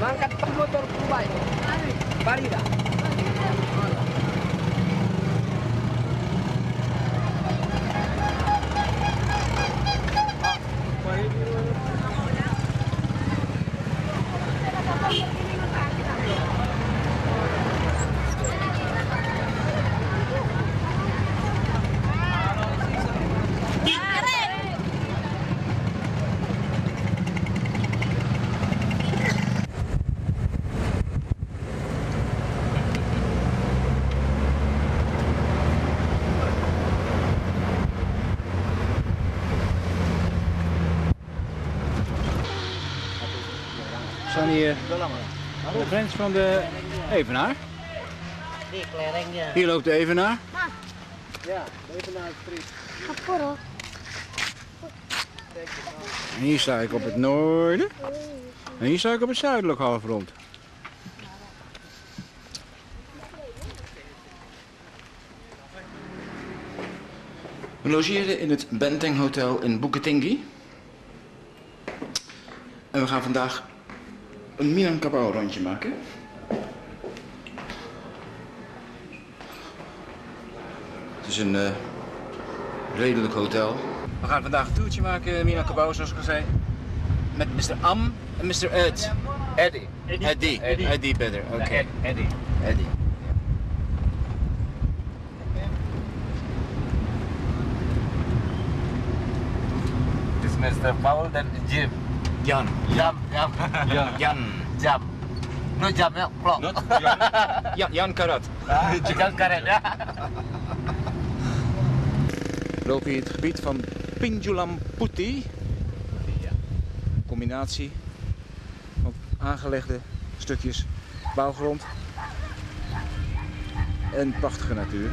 Mangkat motor Kubai. Bari dah. We staan hier de grens van de Evenaar. Hier loopt de Evenaar. Ja, even naar de street. En hier sta ik op het noorden. En hier sta ik op het zuidelijk halfrond. We logeren in het Benteng Hotel in Bukittinggi. En we gaan vandaag een Minangkabau rondje maken. Het is een redelijk hotel. We gaan vandaag een toertje maken in Minangkabau, zoals ik al zei. Met Mr. Am en Mr. Ed. Eddie. Eddie better, oké. Okay. Eddie. Eddie. This Mr. Paul dan Jim. Jan. Jam. Jan. No jam ya, plok. Jan Karat. Jam karet ya. We lopen hier het gebied van Pinjulam Putih. Combinatie van aangelegde stukjes bouwgrond en prachtige natuur.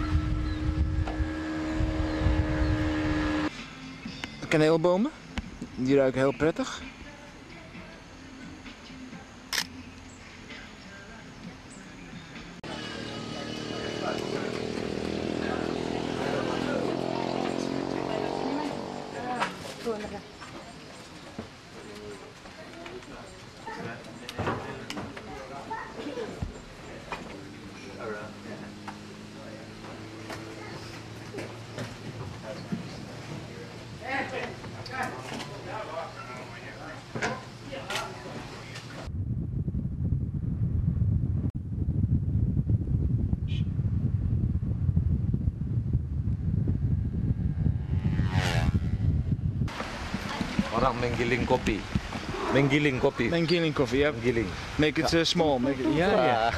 De kaneelbomen, die ruiken heel prettig. Orang menggiling kopi. Menggiling kopi. Menggiling koffie, ja. Menggiling. Make it small. Make it, ja.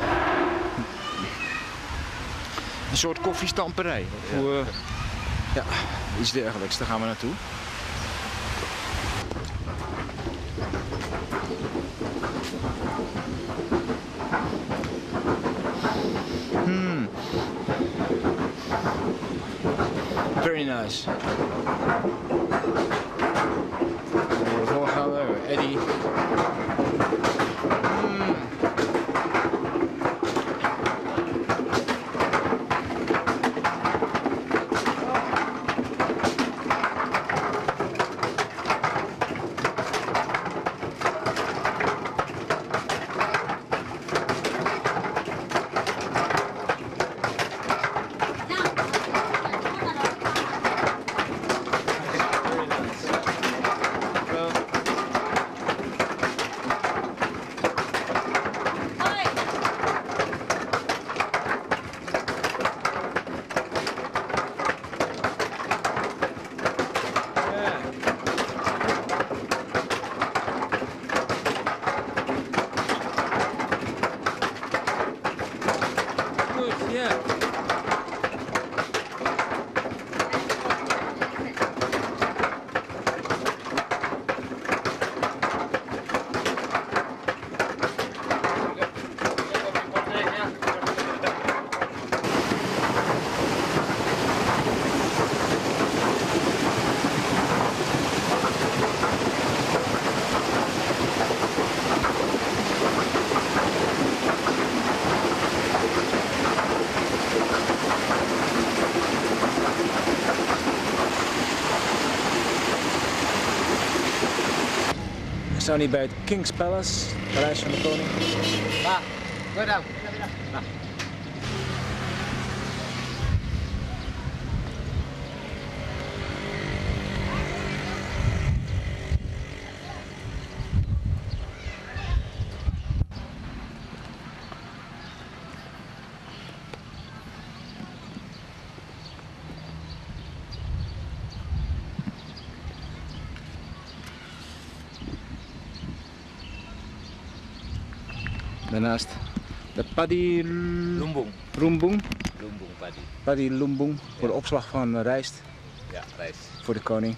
Een soort koffiestamperij. Voor, ja, iets dergelijks. Daar gaan we naartoe. Very nice. Daarvoor gaan we Eddie. We staan hier bij het King's Palace, Paleis van de Koning. Go down. Daarnaast de Paddy Lumbung. Lumbung. Lumbung padi. Paddy Lumbung voor de opslag van rijst Ja, rijst. voor de koning.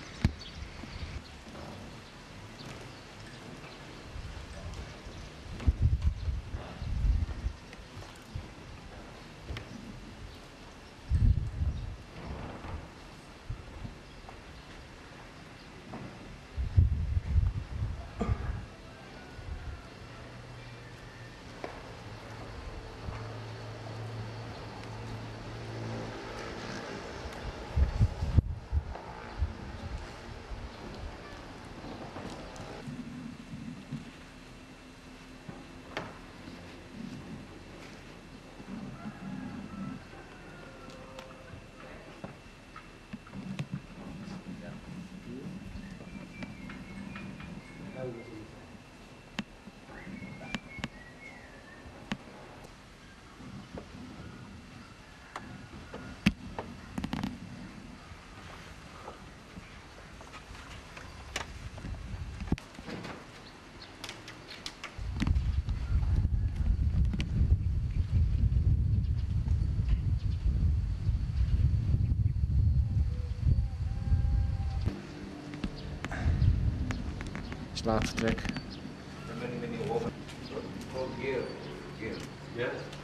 Slaapvertrek. Dan ben ik met die over. Gear. Ja?